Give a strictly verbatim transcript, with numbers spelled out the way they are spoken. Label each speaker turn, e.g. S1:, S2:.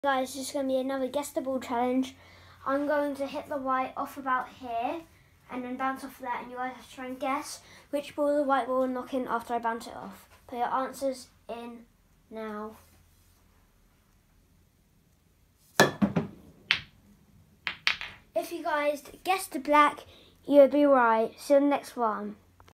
S1: Guys, this is going to be another guess the ball challenge. I'm going to hit the white off about here and then bounce off that, and you guys have to try and guess which ball the white ball will knock in after I bounce it off. Put your answers in now. If you guys guessed the black, you'll be right. See you in the next one.